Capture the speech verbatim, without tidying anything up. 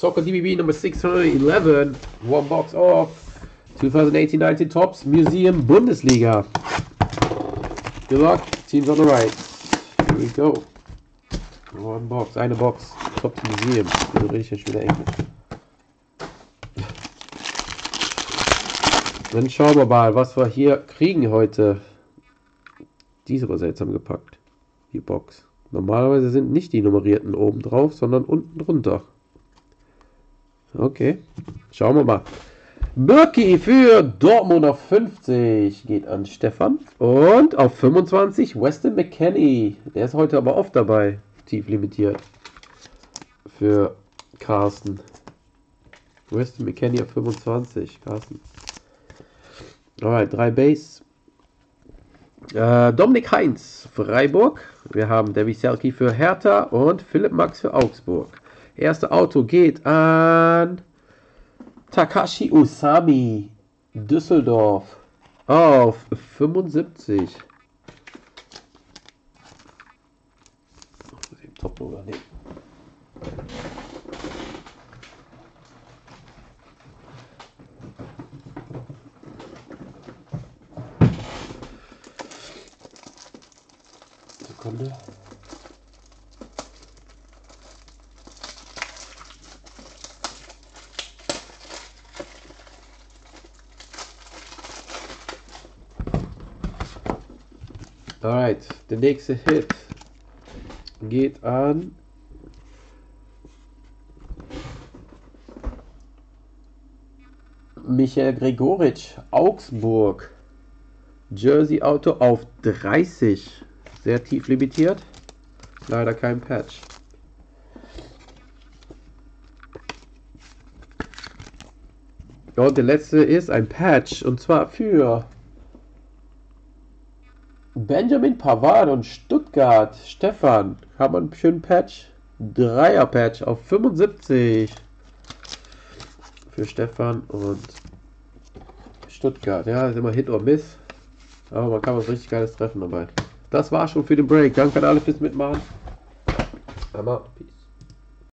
Soccer D B B number six hundred eleven. One box of twenty eighteen nineteen Topps Museum Bundesliga. Good luck. Teams on the right. Here we go. One box. Eine Box. Topps Museum. So richtig schon wieder Englisch. Dann schauen wir mal, was wir hier kriegen heute. Diese war seltsam gepackt. Die Box. Normalerweise sind nicht die nummerierten oben drauf, sondern unten drunter. Okay. Schauen wir mal. Birki für Dortmund auf fünfzig. Geht an Stefan. Und auf fünfundzwanzig Weston McKennie. Der ist heute aber oft dabei. Tief limitiert. Für Carsten. Weston McKennie auf fünfundzwanzig. Carsten. Alright, drei Base. Äh, Dominik Heinz, Freiburg. Wir haben Davy Selke für Hertha und Philipp Max für Augsburg. Erste Auto geht an Takashi Usami, Düsseldorf, auf fünfundsiebzig. Top übernehmen. Sekunde. Alright, der nächste Hit geht an Michael Gregoritsch, Augsburg. Jersey Auto auf dreißig. Sehr tief limitiert. Leider kein Patch. Und der letzte ist ein Patch. Und zwar für Benjamin Pavard und Stuttgart. Stefan. Haben wir einen schönen Patch. Dreier Patch auf fünfundsiebzig. Für Stefan und Stuttgart. Ja, ist immer Hit or Miss. Aber man kann was richtig Geiles treffen dabei. Das war schon für den Break. Danke an alle fürs Mitmachen. Hammer. Peace.